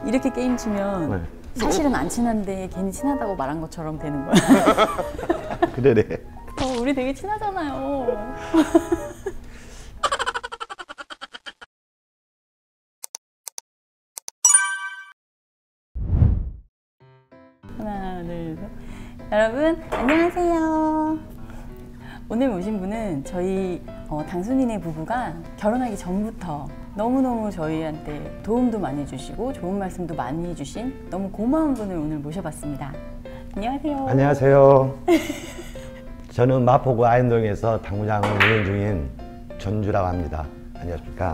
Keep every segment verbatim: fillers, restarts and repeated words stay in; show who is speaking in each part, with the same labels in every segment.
Speaker 1: 이렇게 게임 치면
Speaker 2: 네.
Speaker 1: 사실은 안 친한데 괜히 친하다고 말한 것처럼 되는 거야.
Speaker 2: 그래래.
Speaker 1: 어, 우리 되게 친하잖아요. 하나, 둘, 셋. 여러분 안녕하세요. 오늘 모신 분은 저희 어, 당순이네 부부가 결혼하기 전부터 너무너무 저희한테 도움도 많이 주시고 좋은 말씀도 많이 해주신 너무 고마운 분을 오늘 모셔봤습니다. 안녕하세요.
Speaker 2: 안녕하세요. 저는 마포구 아현동에서 당구장을 운영 중인 전주라고 합니다. 안녕하십니까.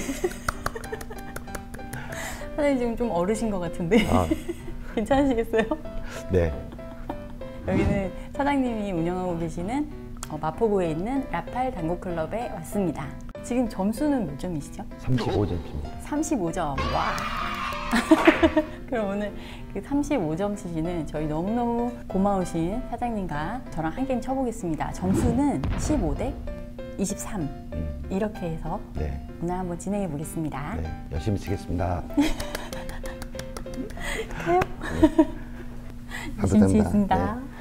Speaker 1: 사장님 지금 좀 어르신 것 같은데
Speaker 2: 아.
Speaker 1: 괜찮으시겠어요?
Speaker 2: 네.
Speaker 1: 여기는 사장님이 운영하고 계시는 어, 마포구에 있는 라팔 당구클럽에 왔습니다. 지금 점수는 몇 점이시죠?
Speaker 2: 삼십오 점입니다.
Speaker 1: 삼십오 점. 와. 그럼 오늘 그 삼십오 점 치시는 저희 너무너무 고마우신 사장님과 저랑 한 게임 쳐보겠습니다. 점수는 십오 대 이십삼
Speaker 2: 음.
Speaker 1: 이렇게 해서
Speaker 2: 네.
Speaker 1: 오늘 한번 진행해 보겠습니다.
Speaker 2: 네. 열심히 치겠습니다.
Speaker 1: 가요?
Speaker 2: 네.
Speaker 1: 열심히 치겠습니다.
Speaker 2: 네.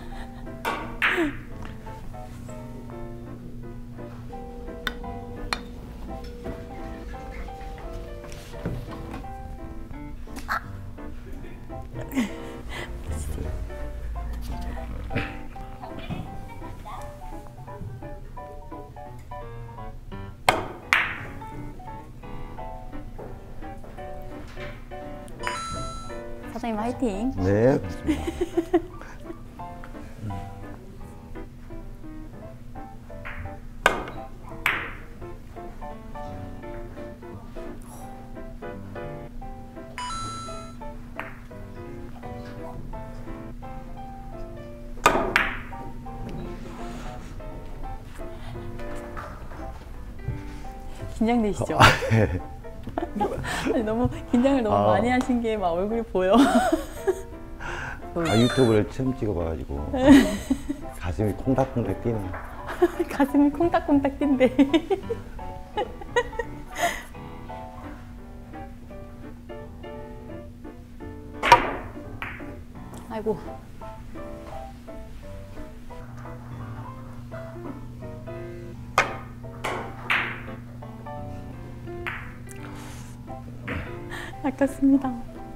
Speaker 1: 사장님 화이팅!
Speaker 2: 네, 그렇습니다.
Speaker 1: 긴장되시죠?
Speaker 2: 아, 네.
Speaker 1: 아니, 너무 긴장을 너무
Speaker 2: 아.
Speaker 1: 많이 하신 게 막 얼굴이 보여.
Speaker 2: 아, 유튜브를 처음 찍어봐가지고 가슴이 콩닥콩닥 뛰네요.
Speaker 1: 가슴이 콩닥콩닥 뛴대. 아이고. 아깝습니다.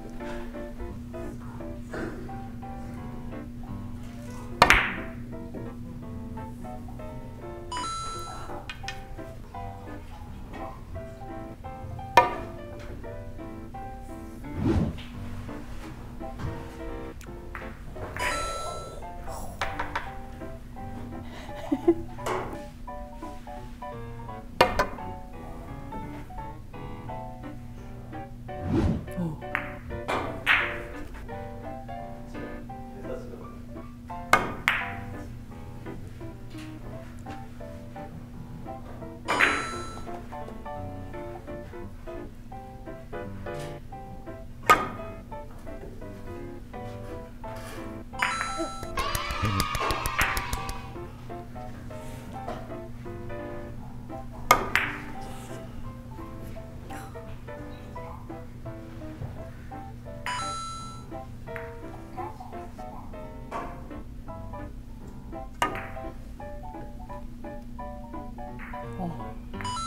Speaker 1: 어.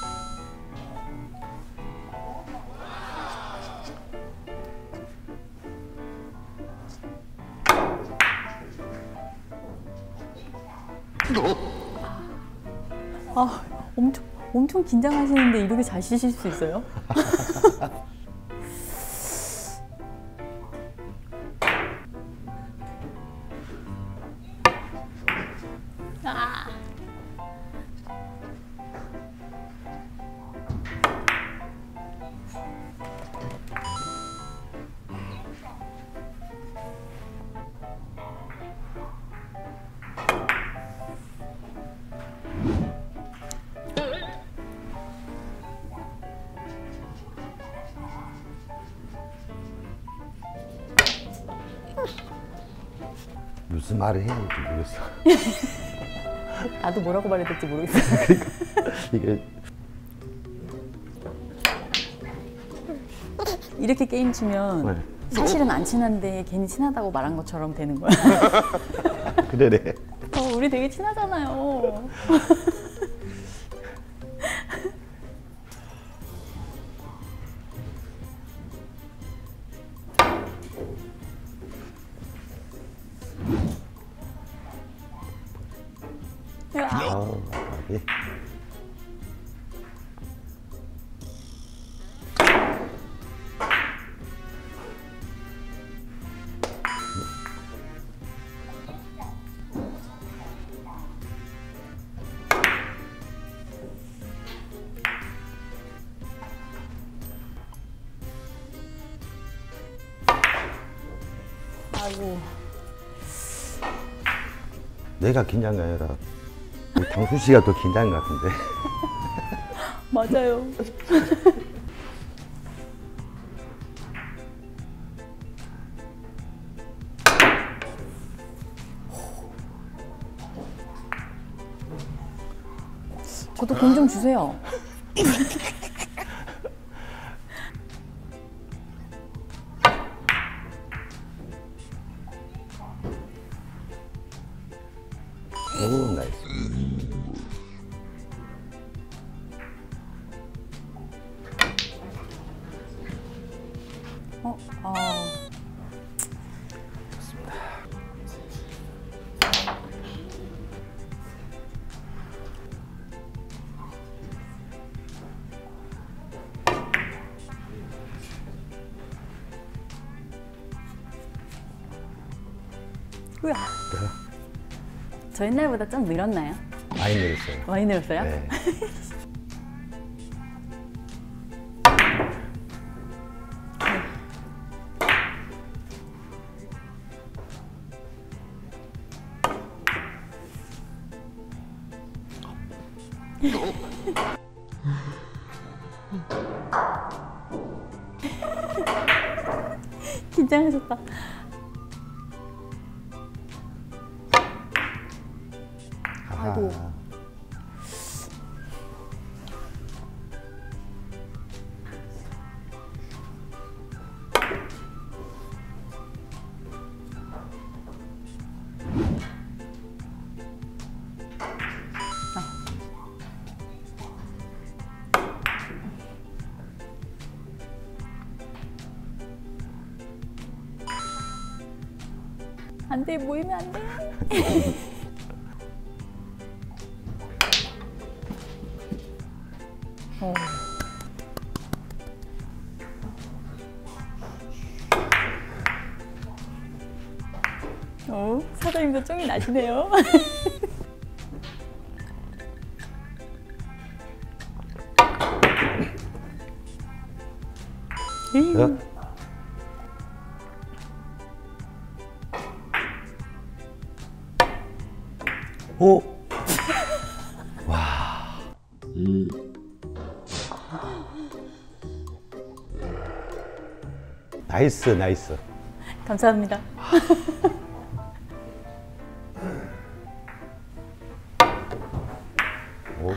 Speaker 1: 아, 엄청 엄청 긴장하시는데 이렇게 잘 치실 수 있어요? 아.
Speaker 2: 무슨 말을 해야 될지 모르겠어.
Speaker 1: 나도 뭐라고 말해야 될지 모르겠어.
Speaker 2: 이게
Speaker 1: 이렇게 게임 치면
Speaker 2: 네.
Speaker 1: 사실은 안 친한데 괜히 친하다고 말한 것처럼 되는 거야.
Speaker 2: 그래래.
Speaker 1: 어, 우리 되게 친하잖아요.
Speaker 2: 아우, 아깝이.
Speaker 1: 아이고.
Speaker 2: 내가 긴장이 아니라 우리 당수 씨가 더 긴장인 것 같은데.
Speaker 1: 맞아요. 저도 공 좀 주세요.
Speaker 2: 오, 나이스.
Speaker 1: 어, 아. 우와. 저 옛날보다 좀 늘었나요?
Speaker 2: 많이 늘었어요.
Speaker 1: 많이 늘었어요?
Speaker 2: 네.
Speaker 1: 긴장하셨다. 아이고. 안 돼, 모이면 안 돼. 어. 어, 사장님도 쫑이 나시네요.
Speaker 2: 자. 오! 와. 음. 나이스, 나이스.
Speaker 1: 감사합니다.
Speaker 2: 오.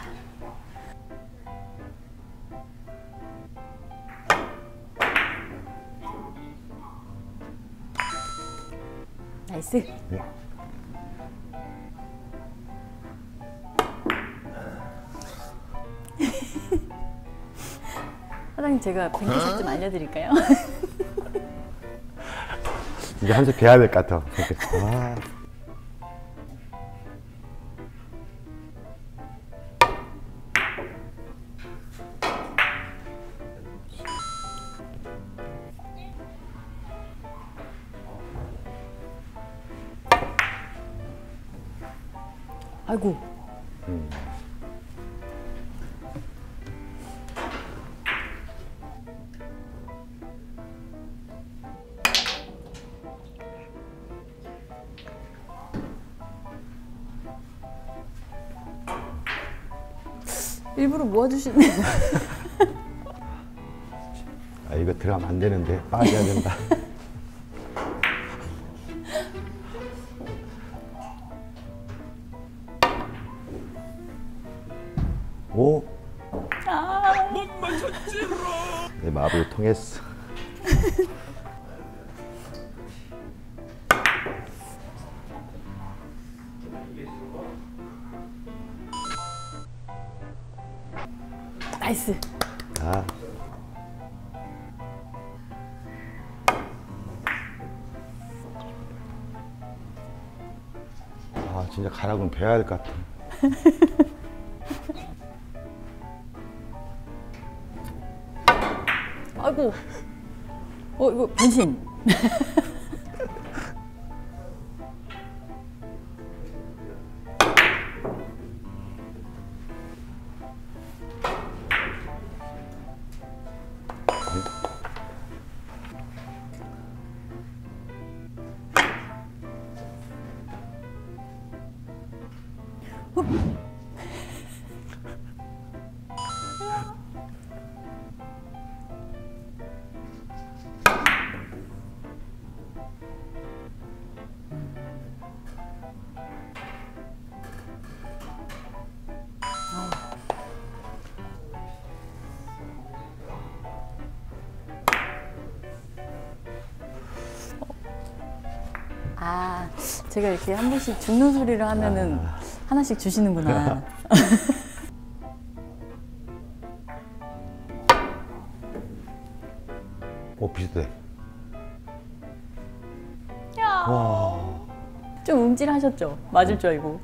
Speaker 1: 나이스.
Speaker 2: 네.
Speaker 1: 사장님, 제가 뱅크샷 좀 알려드릴까요?
Speaker 2: 이제 한 수 배워야 될 것 같아. 아.
Speaker 1: 아이고.
Speaker 2: 음.
Speaker 1: 일부러 모아주시네.
Speaker 2: 아, 이거 들어가면 안 되는데 빠져야 된다. 오.
Speaker 1: 아.
Speaker 2: 내 마음을 통했어.
Speaker 1: 나이스.
Speaker 2: 아. 아, 진짜 가락은 배워야 할 것 같아.
Speaker 1: 아이고. 어, 이거 변신. 아, 제가 이렇게 한 번씩 죽는 소리를 하면은
Speaker 2: 아.
Speaker 1: 하나씩 주시는구나.
Speaker 2: 오, 비슷해.
Speaker 1: 야.
Speaker 2: 와.
Speaker 1: 좀 움찔하셨죠? 맞을 줄 알고.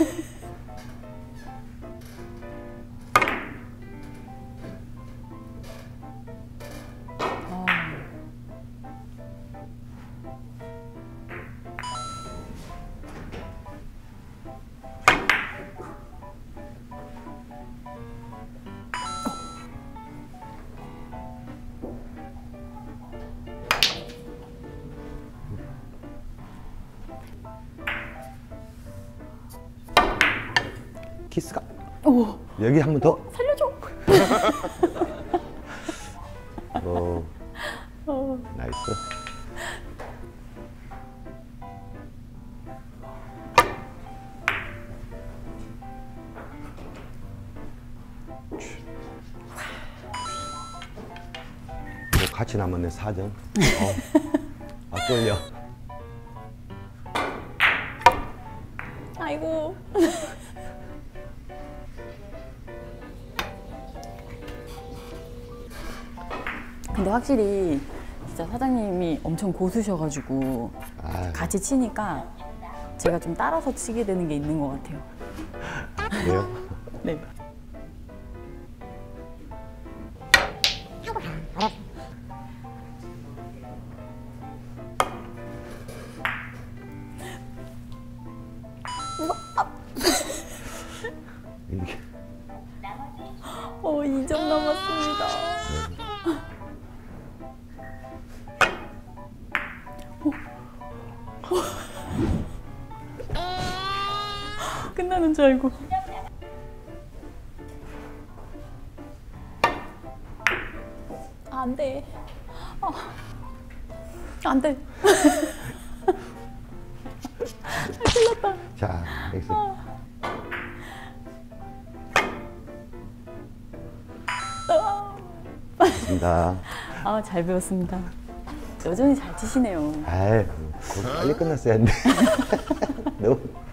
Speaker 2: 키스가.
Speaker 1: 오,
Speaker 2: 여기 한 번 더.
Speaker 1: 살려줘.
Speaker 2: 오,
Speaker 1: 어.
Speaker 2: 나이스. 뭐 같이 남았네, 사 점. 어. 아, 떨려.
Speaker 1: 아이고. 근데 확실히 진짜 사장님이 엄청 고수셔가지고
Speaker 2: 아,
Speaker 1: 같이 치니까 제가 좀 따라서 치게 되는 게 있는 것 같아요.
Speaker 2: 그래요?
Speaker 1: 네.
Speaker 2: 이렇게.
Speaker 1: 어, 이 점 남았습니다. 끝나는 줄 알고. 아, 안 돼. 아, 안 돼. 큰일 났다.
Speaker 2: 자, 엑스. 됐습니다.
Speaker 1: 아, 잘 배웠습니다. 여전히 잘 치시네요.
Speaker 2: 아이, 빨리 끝났어야 했는데. 너무.